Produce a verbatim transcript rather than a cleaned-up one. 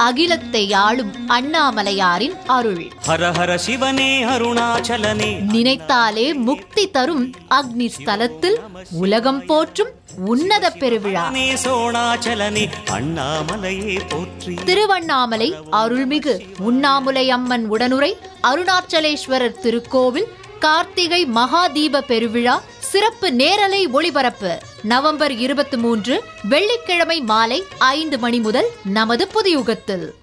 அகிலத்தை ஆளும் அண்ணாமலையாரின் அருள். ஹரஹர சிவனே அருணாச்சலனே, நினைத்தாலே முக்தி தரும் அக்னி ஸ்தலத்தில் உலகம் போற்றும் உன்னத பெருவிழா சோணாச்சலனே அண்ணாமலையே போற்றி. திருவண்ணாமலை அருள்மிகு உண்ணாமுலை அம்மன் உடனுரை அருணாச்சலேஸ்வரர் திருக்கோவில் கார்த்திகை மகாதீப பெருவிழா சிறப்பு நேரலை ஒளிபரப்பு நவம்பர் இருபத்தி மூன்று வெள்ளிக்கிழமை மாலை ஐந்து மணி முதல் நமது புதியுகத்தில்.